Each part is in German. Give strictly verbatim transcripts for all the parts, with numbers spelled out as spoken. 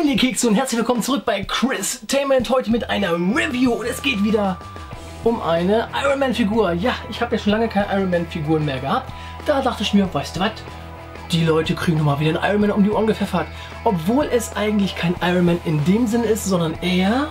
Moin ihr Kekse und herzlich willkommen zurück bei Christainment. Heute mit einer Review und es geht wieder um eine Iron Man Figur. Ja, ich habe ja schon lange keine Iron Man Figuren mehr gehabt. Da dachte ich mir, weißt du was? Die Leute kriegen nochmal wieder einen Iron Man um die Ohren gepfeffert. Obwohl es eigentlich kein Iron Man in dem Sinne ist, sondern eher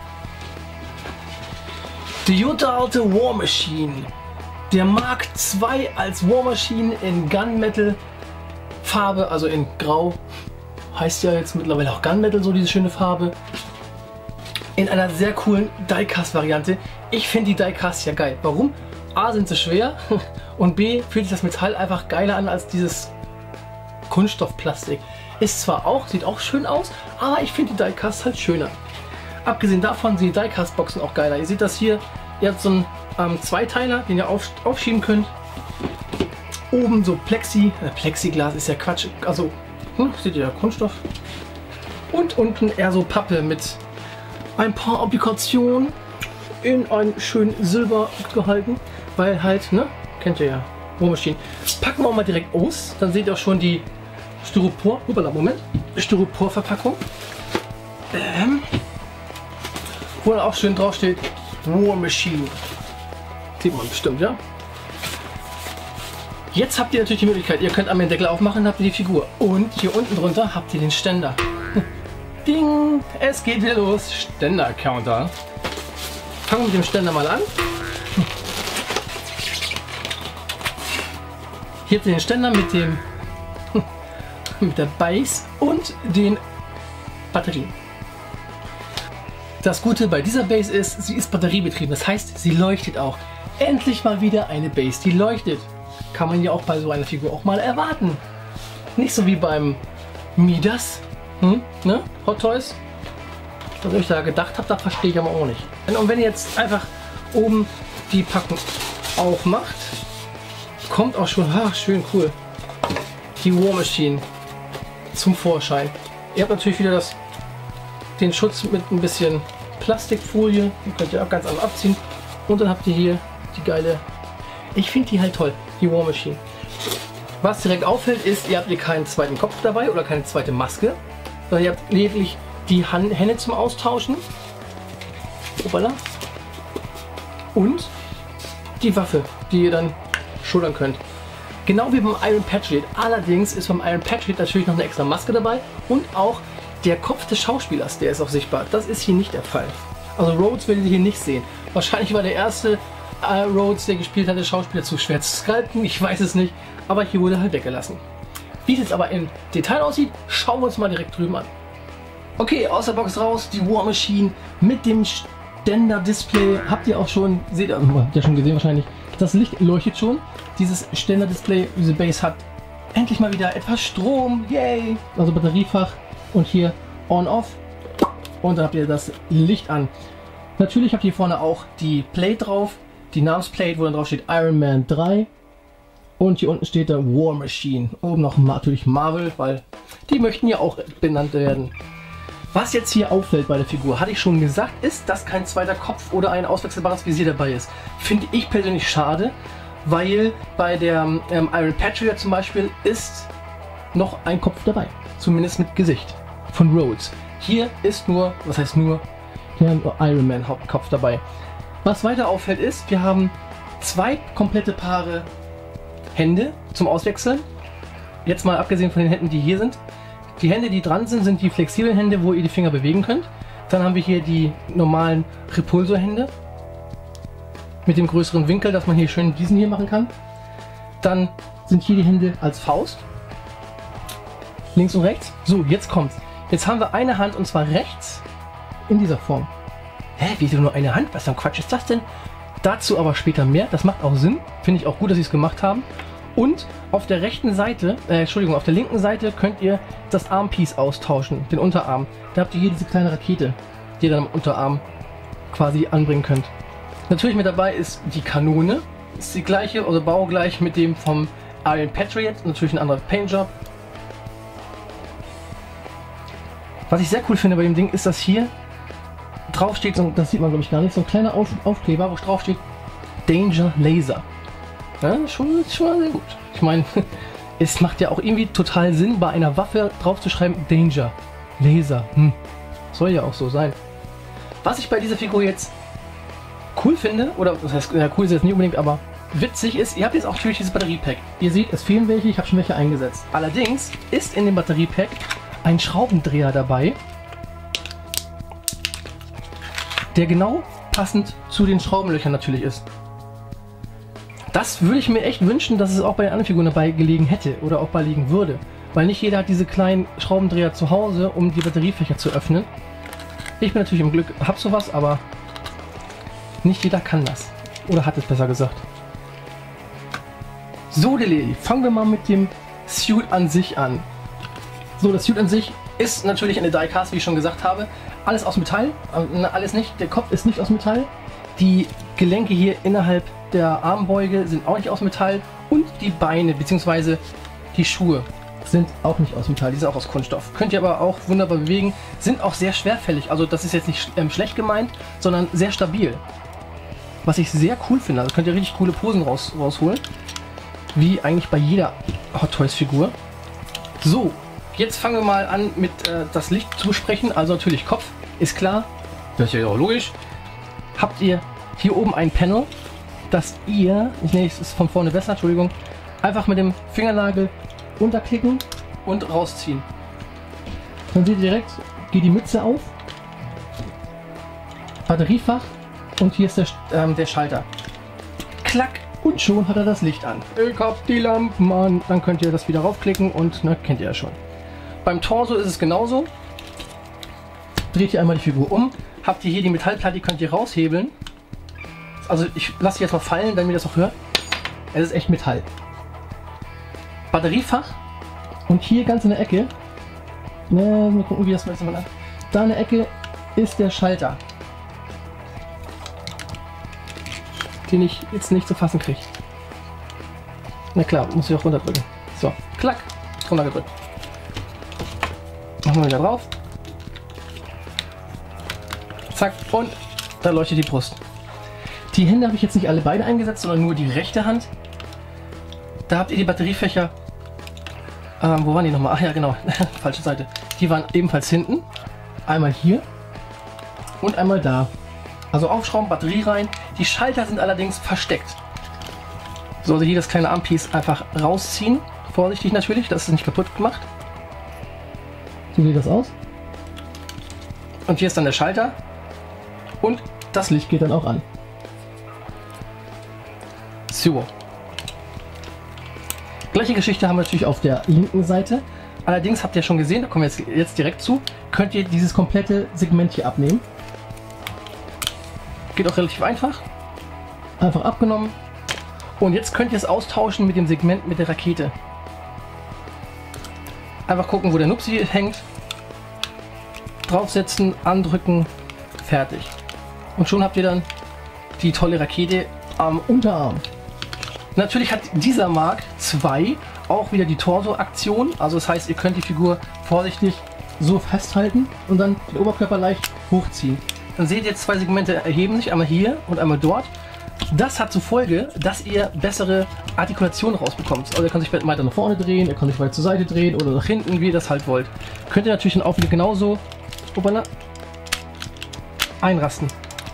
die gute alte War Machine. Der Mark zwei als War Machine in Gunmetal Farbe, also in Grau. Heißt ja jetzt mittlerweile auch Gunmetal, so diese schöne Farbe. In einer sehr coolen Diecast-Variante. Ich finde die Diecast ja geil. Warum? A, sind sie schwer und B, fühlt sich das Metall einfach geiler an als dieses Kunststoffplastik. Ist zwar auch, sieht auch schön aus, aber ich finde die Diecast halt schöner. Abgesehen davon sind die Diecast-Boxen auch geiler. Ihr seht das hier, ihr habt so einen ähm, Zweiteiler, den ihr auf, aufschieben könnt. Oben so Plexi, äh, Plexiglas ist ja Quatsch, also hm, seht ihr, Kunststoff. Und unten eher so Pappe mit ein paar Applikationen in ein schön Silber gehalten, weil halt, ne, kennt ihr ja, War Machine. Packen wir auch mal direkt aus, dann seht ihr auch schon die Styropor, upala, Moment, Styropor-Verpackung, ähm, wo dann auch schön drauf steht War Machine. Sieht man bestimmt, ja? Jetzt habt ihr natürlich die Möglichkeit, ihr könnt einmal den Deckel aufmachen, habt ihr die Figur. Und hier unten drunter habt ihr den Ständer. Ding! Es geht wieder los. Ständer-Counter. Fangen wir mit dem Ständer mal an. Hier habt ihr den Ständer mit dem mit der Base und den Batterien. Das Gute bei dieser Base ist, sie ist batteriebetrieben. Das heißt, sie leuchtet auch. Endlich mal wieder eine Base, die leuchtet. Kann man ja auch bei so einer Figur auch mal erwarten. Nicht so wie beim Midas, hm? Ne? Hot Toys. Was ich da gedacht habe, da verstehe ich aber auch nicht. Und wenn ihr jetzt einfach oben die Packung aufmacht, kommt auch schon, ach, schön cool, die War Machine zum Vorschein. Ihr habt natürlich wieder das, den Schutz mit ein bisschen Plastikfolie, die könnt ihr auch ganz anders abziehen. Und dann habt ihr hier die geile, ich finde die halt toll, die War Machine. Was direkt auffällt ist, ihr habt hier keinen zweiten Kopf dabei oder keine zweite Maske, sondern ihr habt lediglich die Hände zum Austauschen. Opala. Und die Waffe, die ihr dann schultern könnt. Genau wie beim Iron Patriot. Allerdings ist beim Iron Patriot natürlich noch eine extra Maske dabei und auch der Kopf des Schauspielers, der ist auch sichtbar. Das ist hier nicht der Fall. Also Rhodes werdet ihr hier nicht sehen. Wahrscheinlich war der erste äh, Rhodes, der gespielt hat, der Schauspieler zu schwer zu sculpten. Ich weiß es nicht. Aber hier wurde halt weggelassen. Wie es jetzt aber im Detail aussieht, schauen wir uns mal direkt drüben an. Okay, aus der Box raus, die War Machine mit dem Ständer-Display. Habt ihr auch schon, seht ihr, habt ihr schon gesehen wahrscheinlich, das Licht leuchtet schon. Dieses Ständer-Display, diese Base hat endlich mal wieder etwas Strom. Yay! Also Batteriefach und hier On-Off. Und dann habt ihr das Licht an. Natürlich habt ihr vorne auch die Plate drauf, die Namensplate, wo dann drauf steht Iron Man drei. Und hier unten steht da War Machine. Oben noch natürlich Marvel, weil die möchten ja auch benannt werden. Was jetzt hier auffällt bei der Figur, hatte ich schon gesagt, ist, dass kein zweiter Kopf oder ein auswechselbares Visier dabei ist. Finde ich persönlich schade, weil bei der ähm, Iron Patriot zum Beispiel ist noch ein Kopf dabei. Zumindest mit Gesicht von Rhodes. Hier ist nur, was heißt nur, hier nur Iron Man Hauptkopf dabei. Was weiter auffällt ist, wir haben zwei komplette Paare Hände zum Auswechseln. Jetzt mal abgesehen von den Händen, die hier sind. Die Hände, die dran sind, sind die flexiblen Hände, wo ihr die Finger bewegen könnt. Dann haben wir hier die normalen Repulsor-Hände mit dem größeren Winkel, dass man hier schön diesen hier machen kann. Dann sind hier die Hände als Faust. Links und rechts. So, jetzt kommt's. Jetzt haben wir eine Hand und zwar rechts in dieser Form. Hä, wieso nur eine Hand? Was für ein Quatsch ist das denn? Dazu aber später mehr. Das macht auch Sinn. Finde ich auch gut, dass sie es gemacht haben. Und auf der rechten Seite, äh, Entschuldigung, auf der linken Seite könnt ihr das Armpiece austauschen, den Unterarm. Da habt ihr hier diese kleine Rakete, die ihr dann am Unterarm quasi anbringen könnt. Natürlich mit dabei ist die Kanone. Ist die gleiche oder baugleich mit dem vom Iron Patriot. Natürlich ein anderer Paintjob. Was ich sehr cool finde bei dem Ding ist, dass hier drauf steht, das sieht man glaube ich gar nicht, so ein kleiner Auf Aufkleber, wo drauf steht Danger Laser. Ja, schon, schon sehr gut. Ich meine, es macht ja auch irgendwie total Sinn, bei einer Waffe drauf zu schreiben Danger. Laser. Hm. Soll ja auch so sein. Was ich bei dieser Figur jetzt cool finde, oder das heißt, ja, cool ist jetzt nicht unbedingt, aber witzig ist, ihr habt jetzt auch natürlich dieses Batteriepack. Ihr seht, es fehlen welche, ich habe schon welche eingesetzt. Allerdings ist in dem Batteriepack ein Schraubendreher dabei, der genau passend zu den Schraubenlöchern natürlich ist. Das würde ich mir echt wünschen, dass es auch bei den anderen Figuren dabei gelegen hätte oder auch bei liegen würde. Weil nicht jeder hat diese kleinen Schraubendreher zu Hause, um die Batteriefächer zu öffnen. Ich bin natürlich im Glück, hab sowas, aber nicht jeder kann das. Oder hat es besser gesagt. So, Lili, fangen wir mal mit dem Suit an sich an. So, das Suit an sich ist natürlich eine Diecast, wie ich schon gesagt habe. Alles aus Metall, äh, alles nicht. Der Kopf ist nicht aus Metall. Die Gelenke hier innerhalb der Armbeuge sind auch nicht aus Metall. Und die Beine bzw. die Schuhe sind auch nicht aus Metall, die sind auch aus Kunststoff. Könnt ihr aber auch wunderbar bewegen, sind auch sehr schwerfällig. Also das ist jetzt nicht ähm, schlecht gemeint, sondern sehr stabil. Was ich sehr cool finde, also könnt ihr richtig coole Posen raus, rausholen. Wie eigentlich bei jeder Hot Toys Figur. So, jetzt fangen wir mal an mit äh, das Licht zu besprechen. Also natürlich Kopf, ist klar. Das ist ja auch logisch. Habt ihr hier oben ein Panel, das ihr, ich nehme es von vorne besser, Entschuldigung, einfach mit dem Fingernagel unterklicken und rausziehen. Dann seht ihr direkt, geht die Mütze auf, Batteriefach und hier ist der, ähm, der Schalter. Klack und schon hat er das Licht an. Ich hab die Lampen an. Dann könnt ihr das wieder raufklicken und na, kennt ihr ja schon. Beim Torso ist es genauso. Dreht ihr einmal die Figur um, habt ihr hier die Metallplatte, die könnt ihr raushebeln. Also ich lasse die jetzt mal fallen, damit ihr das auch hört. Es ist echt Metall. Batteriefach und hier ganz in der Ecke, ne, mal gucken, wie das mal an. Da in der Ecke ist der Schalter, den ich jetzt nicht zu fassen kriege. Na klar, muss ich auch runterdrücken. So, klack, runtergedrückt. Machen wir wieder drauf. Zack, und da leuchtet die Brust. Die Hände habe ich jetzt nicht alle beide eingesetzt, sondern nur die rechte Hand. Da habt ihr die Batteriefächer. Ähm, wo waren die nochmal? Ach ja, genau. Falsche Seite. Die waren ebenfalls hinten. Einmal hier und einmal da. Also aufschrauben, Batterie rein. Die Schalter sind allerdings versteckt. So, also hier das kleine Armpiece einfach rausziehen. Vorsichtig natürlich, dass es nicht kaputt gemacht. So sieht das aus. Und hier ist dann der Schalter. Und das Licht geht dann auch an. So. Gleiche Geschichte haben wir natürlich auf der linken Seite. Allerdings habt ihr schon gesehen, da kommen wir jetzt, jetzt direkt zu, könnt ihr dieses komplette Segment hier abnehmen. Geht auch relativ einfach. Einfach abgenommen. Und jetzt könnt ihr es austauschen mit dem Segment mit der Rakete. Einfach gucken, wo der Nupsi hängt. Draufsetzen, andrücken, fertig. Und schon habt ihr dann die tolle Rakete am Unterarm. Natürlich hat dieser Mark zwei auch wieder die Torso-Aktion. Also das heißt, ihr könnt die Figur vorsichtig so festhalten und dann den Oberkörper leicht hochziehen. Dann seht ihr, zwei Segmente erheben sich, einmal hier und einmal dort. Das hat zur Folge, dass ihr bessere Artikulation rausbekommt. Also ihr könnt sich weiter nach vorne drehen, ihr könnt sich weiter zur Seite drehen oder nach hinten, wie ihr das halt wollt. Könnt ihr natürlich dann auch wieder genauso opala, einrasten.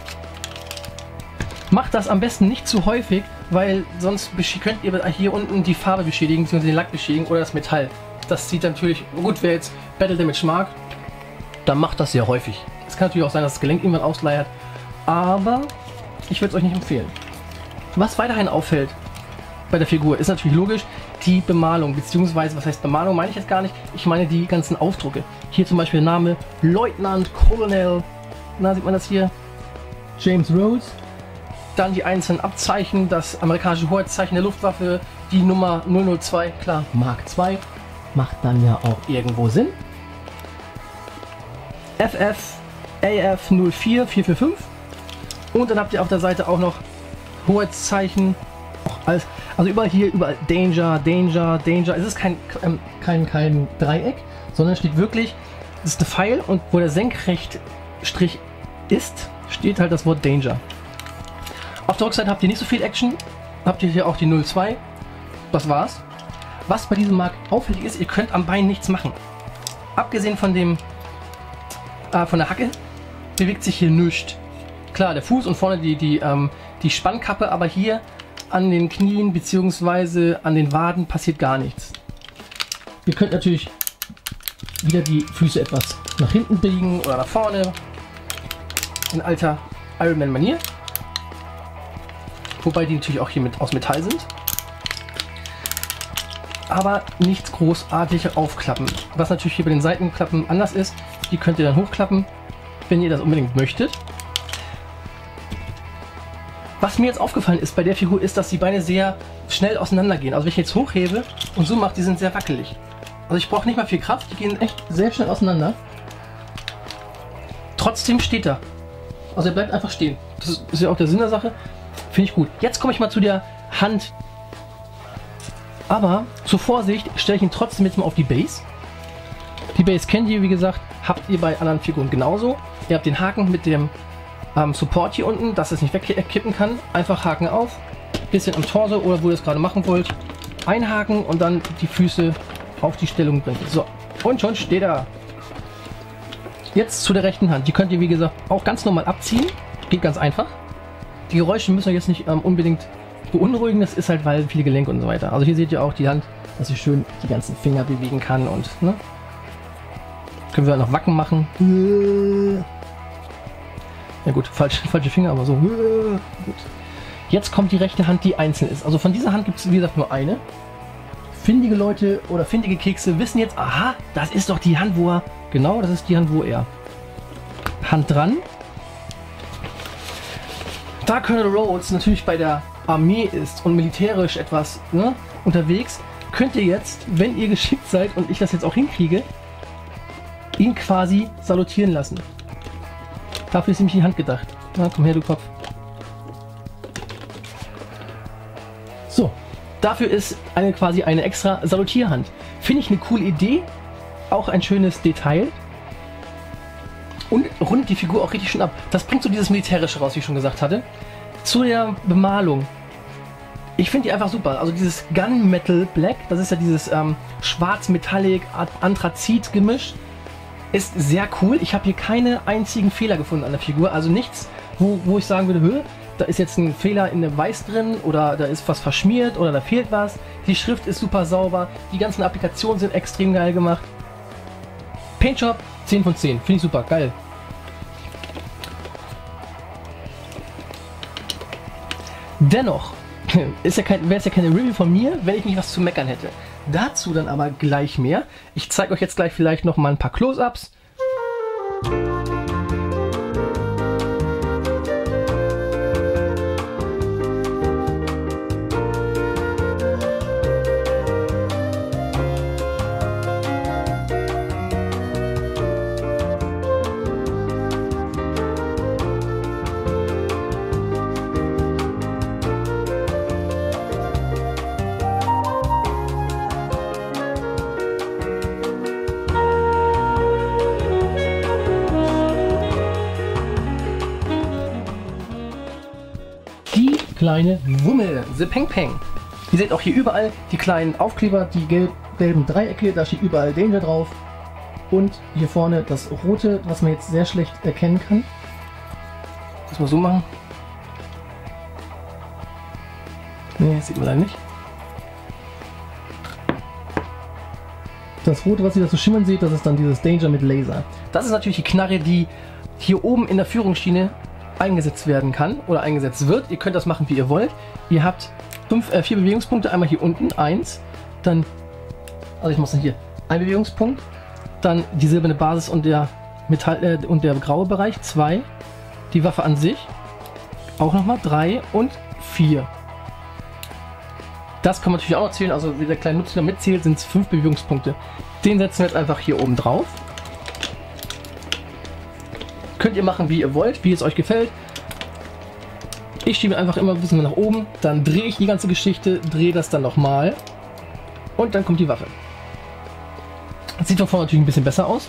Macht das am besten nicht zu häufig, weil sonst könnt ihr hier unten die Farbe beschädigen, bzw. den Lack beschädigen oder das Metall. Das sieht natürlich, gut, wer jetzt Battle Damage mag, dann macht das sehr häufig. Es kann natürlich auch sein, dass das Gelenk irgendwann ausleiert, aber ich würde es euch nicht empfehlen. Was weiterhin auffällt bei der Figur, ist natürlich logisch die Bemalung, beziehungsweise, was heißt Bemalung, meine ich jetzt gar nicht, ich meine die ganzen Aufdrucke. Hier zum Beispiel der Name Leutnant Colonel, na sieht man das hier, James Rhodes. Dann die einzelnen Abzeichen, das amerikanische Hoheitszeichen der Luftwaffe, die Nummer null null zwei, klar, Mark zwei, macht dann ja auch irgendwo Sinn. F F A F null vier vier vier fünf und dann habt ihr auf der Seite auch noch Hoheitszeichen, auch alles, also überall hier, überall Danger, Danger, Danger. Es ist kein, ähm, kein, kein Dreieck, sondern steht wirklich, es ist ein Pfeil und wo der Senkrechtstrich ist, steht halt das Wort Danger. Auf der Rückseite habt ihr nicht so viel Action, habt ihr hier auch die null zwei, das war's. Was bei diesem Mark auffällig ist, ihr könnt am Bein nichts machen. Abgesehen von dem äh, von der Hacke bewegt sich hier nichts. Klar, der Fuß und vorne die, die, ähm, die Spannkappe, aber hier an den Knien bzw. an den Waden passiert gar nichts. Ihr könnt natürlich wieder die Füße etwas nach hinten biegen oder nach vorne. In alter Ironman-Manier. Wobei die natürlich auch hier mit aus Metall sind. Aber nichts großartig aufklappen. Was natürlich hier bei den Seitenklappen anders ist, die könnt ihr dann hochklappen, wenn ihr das unbedingt möchtet. Was mir jetzt aufgefallen ist bei der Figur ist, dass die Beine sehr schnell auseinander gehen. Also wenn ich jetzt hochhebe und so mache, die sind sehr wackelig. Also ich brauche nicht mal viel Kraft, die gehen echt sehr schnell auseinander. Trotzdem steht er. Also er bleibt einfach stehen. Das ist ja auch der Sinn der Sache. Finde ich gut. Jetzt komme ich mal zu der Hand. Aber zur Vorsicht stelle ich ihn trotzdem jetzt mal auf die Base. Die Base kennt ihr, wie gesagt, habt ihr bei anderen Figuren genauso. Ihr habt den Haken mit dem ähm, Support hier unten, dass es nicht wegkippen kann. Einfach Haken auf, bisschen am Torso oder wo ihr es gerade machen wollt. Einhaken und dann die Füße auf die Stellung bringen. So, und schon steht er. Jetzt zu der rechten Hand. Die könnt ihr, wie gesagt, auch ganz normal abziehen. Geht ganz einfach. Die Geräusche müssen euch jetzt nicht ähm, unbedingt beunruhigen. Das ist halt, weil viele Gelenke und so weiter. Also hier seht ihr auch die Hand, dass ich schön die ganzen Finger bewegen kann und ne? Können wir noch Wacken machen. Ja gut, falsche, falsche Finger, aber so. Gut. Jetzt kommt die rechte Hand, die einzeln ist. Also von dieser Hand gibt es, wie gesagt, nur eine. Findige Leute oder findige Kekse wissen jetzt, aha, das ist doch die Hand, wo er... Genau, das ist die Hand, wo er... Hand dran. Da Colonel Rhodes natürlich bei der Armee ist und militärisch etwas ne, unterwegs, könnt ihr jetzt, wenn ihr geschickt seid und ich das jetzt auch hinkriege, ihn quasi salutieren lassen. Dafür ist nämlich die Hand gedacht. Na, komm her, du Kopf. So, dafür ist eine quasi eine extra Salutierhand. Finde ich eine coole Idee, auch ein schönes Detail. Und rundet die Figur auch richtig schön ab. Das bringt so dieses Militärische raus, wie ich schon gesagt hatte. Zu der Bemalung. Ich finde die einfach super. Also dieses Gunmetal Black, das ist ja dieses ähm, Schwarz-Metallic Anthrazit-Gemisch, ist sehr cool. Ich habe hier keine einzigen Fehler gefunden an der Figur. Also nichts, wo, wo ich sagen würde, Hö, da ist jetzt ein Fehler in dem Weiß drin oder da ist was verschmiert oder da fehlt was. Die Schrift ist super sauber. Die ganzen Applikationen sind extrem geil gemacht. Paintjob zehn von zehn. Finde ich super. Geil. Dennoch ist ja kein, wäre es ja keine Review von mir, wenn ich nicht was zu meckern hätte. Dazu dann aber gleich mehr. Ich zeige euch jetzt gleich vielleicht noch mal ein paar Close-Ups. Kleine Wummel, The Peng Peng. Ihr seht auch hier überall die kleinen Aufkleber, die gelb, gelben Dreiecke, da steht überall Danger drauf. Und hier vorne das rote, was man jetzt sehr schlecht erkennen kann. Das mal so machen. Ne, das sieht man leider nicht. Das rote, was ihr da so schimmern seht, das ist dann dieses Danger mit Laser. Das ist natürlich die Knarre, die hier oben in der Führungsschiene eingesetzt werden kann oder eingesetzt wird. Ihr könnt das machen, wie ihr wollt. Ihr habt fünf, äh, vier Bewegungspunkte. Einmal hier unten, eins. Dann, also ich muss dann hier, ein Bewegungspunkt. Dann die silberne Basis und der Metall äh, und der graue Bereich, zwei. Die Waffe an sich, auch nochmal drei und vier. Das kann man natürlich auch noch zählen. Also wie der kleine Nutzer mitzählt, sind es fünf Bewegungspunkte. Den setzen wir jetzt einfach hier oben drauf. Könnt ihr machen, wie ihr wollt, wie es euch gefällt. Ich schiebe einfach immer ein bisschen nach oben, dann drehe ich die ganze Geschichte, drehe das dann nochmal und dann kommt die Waffe. Das sieht von vorne natürlich ein bisschen besser aus.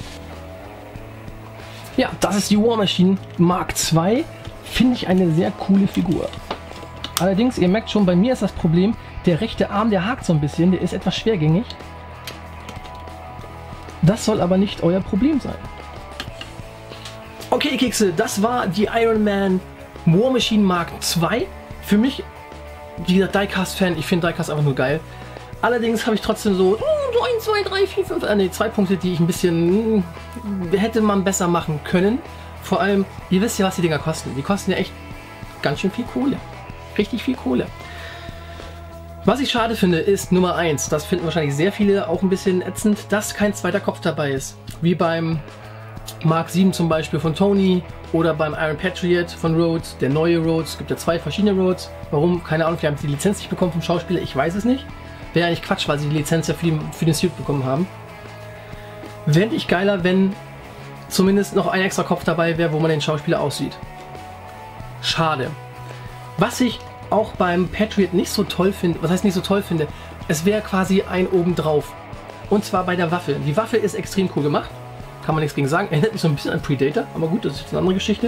Ja, das ist die War Machine Mark zwei. Finde ich eine sehr coole Figur. Allerdings, ihr merkt schon, bei mir ist das Problem, der rechte Arm, der hakt so ein bisschen, der ist etwas schwergängig. Das soll aber nicht euer Problem sein. Okay, Kekse, das war die Iron Man War Machine Mark zwei. Für mich, wie gesagt, Diecast-Fan, ich finde Diecast einfach nur geil. Allerdings habe ich trotzdem so, so eins, zwei, drei, vier, fünf, äh, nee, zwei Punkte, die ich ein bisschen mh, hätte man besser machen können. Vor allem, ihr wisst ja, was die Dinger kosten. Die kosten ja echt ganz schön viel Kohle. Richtig viel Kohle. Was ich schade finde, ist Nummer eins. Das finden wahrscheinlich sehr viele auch ein bisschen ätzend, dass kein zweiter Kopf dabei ist. Wie beim Mark sieben zum Beispiel von Tony oder beim Iron Patriot von Rhodes, der neue Rhodes. Es gibt ja zwei verschiedene Rhodes. Warum? Keine Ahnung, wir haben die Lizenz nicht bekommen vom Schauspieler. Ich weiß es nicht. Wäre eigentlich Quatsch, weil sie die Lizenz ja für, die, für den Suit bekommen haben. Fände ich geiler, wenn zumindest noch ein extra Kopf dabei wäre, wo man den Schauspieler aussieht. Schade. Was ich auch beim Patriot nicht so toll finde, was heißt nicht so toll finde, es wäre quasi ein obendrauf. Und zwar bei der Waffe. Die Waffe ist extrem cool gemacht. Kann man nichts gegen sagen. Erinnert mich so ein bisschen an Predator, aber gut, das ist jetzt eine andere Geschichte.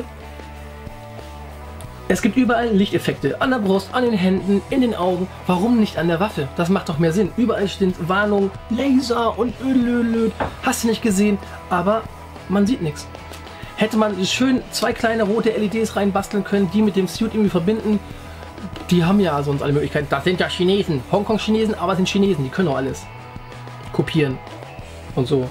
Es gibt überall Lichteffekte. An der Brust, an den Händen, in den Augen. Warum nicht an der Waffe? Das macht doch mehr Sinn. Überall steht Warnung, Laser und Ölölö. Hast du nicht gesehen, aber man sieht nichts. Hätte man schön zwei kleine rote L E Ds reinbasteln können, die mit dem Suit irgendwie verbinden. Die haben ja sonst alle Möglichkeiten. Das sind ja Chinesen. Hongkong-Chinesen, aber es sind Chinesen. Die können auch alles kopieren. Und so.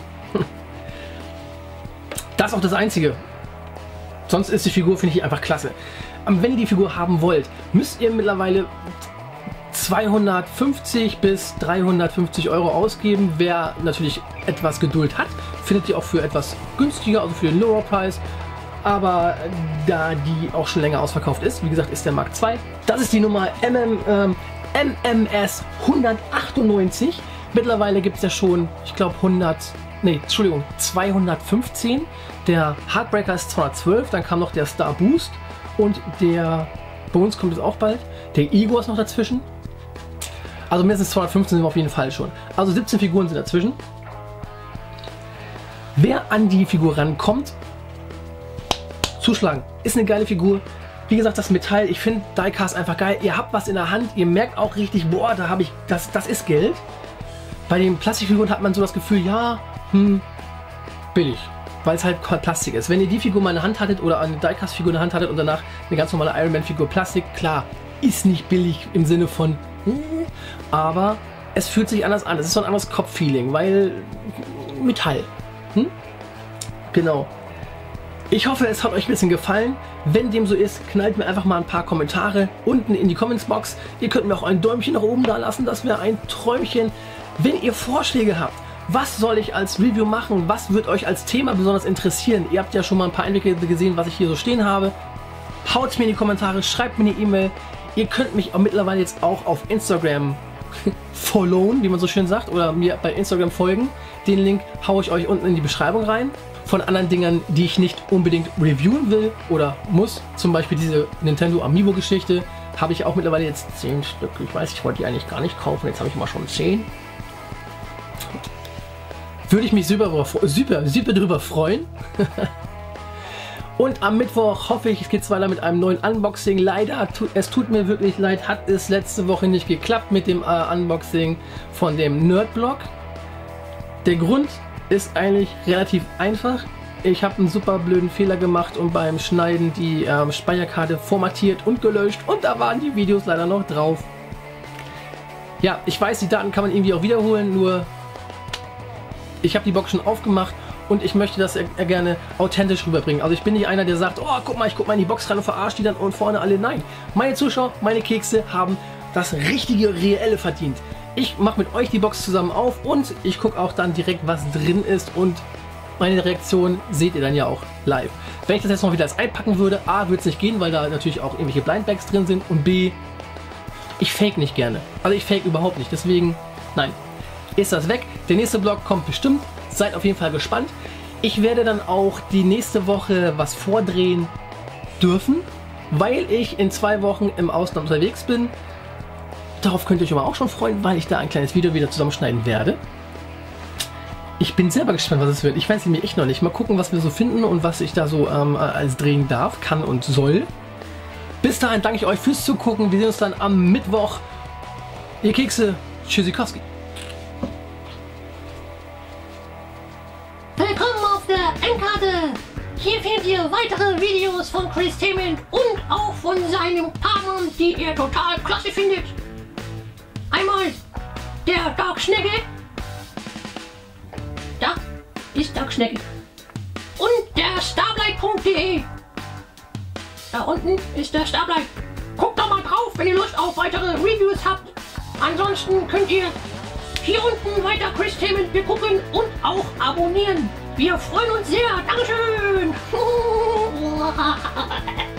Das ist auch das Einzige. Sonst ist die Figur, finde ich, einfach klasse. Aber wenn ihr die Figur haben wollt, müsst ihr mittlerweile zweihundertfünfzig bis dreihundertfünfzig Euro ausgeben. Wer natürlich etwas Geduld hat, findet ihr auch für etwas günstiger, also für den Lower Price. Aber da die auch schon länger ausverkauft ist, wie gesagt, ist der Mark zwei. Das ist die Nummer M M, ähm, M M S hundertachtundneunzig. Mittlerweile gibt es ja schon, ich glaube, hundert, nee, Entschuldigung, zweihundertfünfzehn. Der Heartbreaker ist zweihundertzwölf, dann kam noch der Star Boost und der, bei uns kommt es auch bald, der Igor ist noch dazwischen. Also mindestens zweihundertfünfzehn sind wir auf jeden Fall schon. Also siebzehn Figuren sind dazwischen. Wer an die Figur rankommt, zuschlagen. Ist eine geile Figur. Wie gesagt, das Metall, ich finde Diecast einfach geil. Ihr habt was in der Hand, ihr merkt auch richtig, boah, da habe ich, das, das ist Geld. Bei den Plastikfiguren hat man so das Gefühl, ja, hm, billig. Weil es halt Plastik ist. Wenn ihr die Figur mal in der Hand hattet oder eine Diecast-Figur in der Hand hattet und danach eine ganz normale Iron Man-Figur Plastik, klar, ist nicht billig im Sinne von, aber es fühlt sich anders an. Es ist so ein anderes Kopffeeling, weil Metall. Hm? Genau. Ich hoffe, es hat euch ein bisschen gefallen. Wenn dem so ist, knallt mir einfach mal ein paar Kommentare unten in die Comments-Box. Ihr könnt mir auch ein Däumchen nach oben da lassen, das wäre ein Träumchen. Wenn ihr Vorschläge habt, was soll ich als Review machen, was wird euch als Thema besonders interessieren? Ihr habt ja schon mal ein paar Einblicke gesehen, was ich hier so stehen habe. Haut mir in die Kommentare, schreibt mir eine E-Mail. Ihr könnt mich auch mittlerweile jetzt auch auf Instagram followen, wie man so schön sagt, oder mir bei Instagram folgen. Den Link haue ich euch unten in die Beschreibung rein. Von anderen Dingern, die ich nicht unbedingt reviewen will oder muss, zum Beispiel diese Nintendo Amiibo Geschichte, habe ich auch mittlerweile jetzt zehn Stück. Ich weiß, ich wollte die eigentlich gar nicht kaufen, jetzt habe ich mal schon zehn. Würde ich mich super, super, super drüber freuen. Und am Mittwoch hoffe ich, es geht weiter mit einem neuen Unboxing. Leider, es tut mir wirklich leid, hat es letzte Woche nicht geklappt mit dem äh, Unboxing von dem Nerdblog. Der Grund ist eigentlich relativ einfach. Ich habe einen super blöden Fehler gemacht und beim Schneiden die ähm, Speicherkarte formatiert und gelöscht und da waren die Videos leider noch drauf. Ja, ich weiß, die Daten kann man irgendwie auch wiederholen, nur ich habe die Box schon aufgemacht und ich möchte das er gerne authentisch rüberbringen. Also ich bin nicht einer, der sagt, oh, guck mal, ich guck mal in die Box rein und verarscht die dann und vorne alle. Nein, meine Zuschauer, meine Kekse haben das richtige, reelle verdient. Ich mache mit euch die Box zusammen auf und ich gucke auch dann direkt, was drin ist und meine Reaktion seht ihr dann ja auch live. Wenn ich das jetzt noch wieder als einpacken würde, A, würde es nicht gehen, weil da natürlich auch irgendwelche Blindbags drin sind und B, ich fake nicht gerne. Also ich fake überhaupt nicht, deswegen, nein. Ist das weg. Der nächste Vlog kommt bestimmt. Seid auf jeden Fall gespannt. Ich werde dann auch die nächste Woche was vordrehen dürfen, weil ich in zwei Wochen im Ausland unterwegs bin. Darauf könnt ihr euch aber auch schon freuen, weil ich da ein kleines Video wieder zusammenschneiden werde. Ich bin selber gespannt, was es wird. Ich weiß es nämlich echt noch nicht. Mal gucken, was wir so finden und was ich da so ähm, als drehen darf, kann und soll. Bis dahin danke ich euch fürs Zugucken. Wir sehen uns dann am Mittwoch. Ihr Kekse. Tschüssikowski. Willkommen auf der Endkarte! hier findet ihr weitere Videos von Chris Tainment und auch von seinen Partnern, die er total klasse findet. Einmal der Dark Schnecke. Da ist Dark Schnecke. Und der Starblight punkt de. Da unten ist der Starblight. Guckt doch mal drauf, wenn ihr Lust auf weitere Reviews habt. Ansonsten könnt ihr hier unten weiter Chris Tainment begucken und auch abonnieren. Wir freuen uns sehr. Dankeschön.